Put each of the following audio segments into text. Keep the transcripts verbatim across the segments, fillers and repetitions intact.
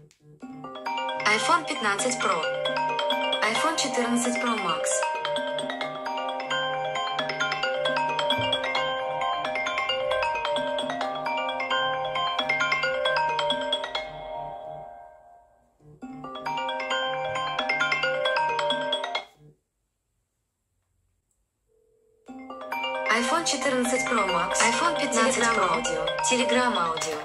iPhone пятнадцать Pro. iPhone четырнадцать Pro Max. iPhone четырнадцать Pro Max. iPhone пятнадцать Pro. Аудио. Telegram аудио.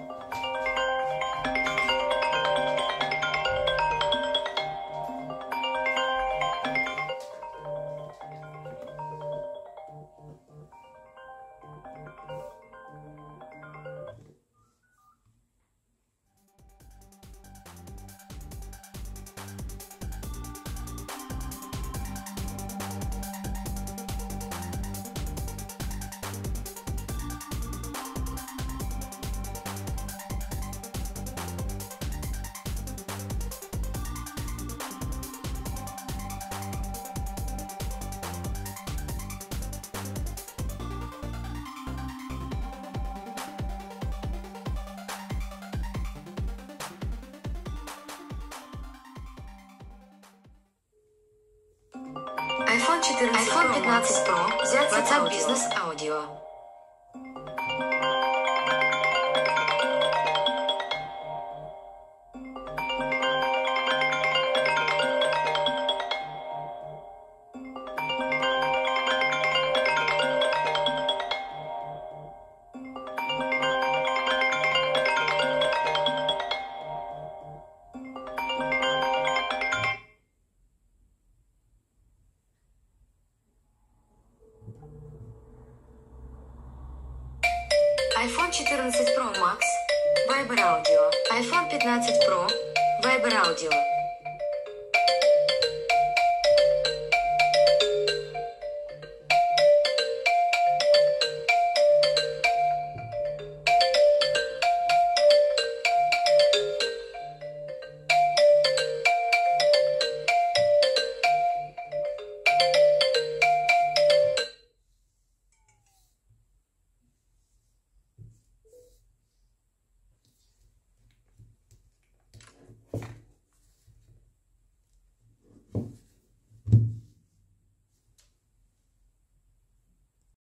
iPhone четырнадцать iPhone пятнадцать Pro. Взять WhatsApp бизнес аудио. iPhone четырнадцать Pro Max. Viber аудио. iPhone пятнадцать Pro. Viber аудио.